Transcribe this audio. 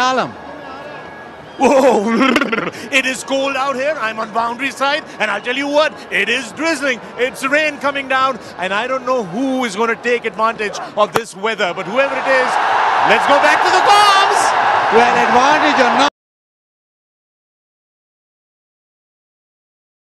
Alam. Whoa! It is cold out here. I'm on boundary side, and I'll tell you what, it is drizzling. It's rain coming down, and I don't know who is going to take advantage of this weather. But whoever it is, let's go back to the bombs! Well, advantage or not.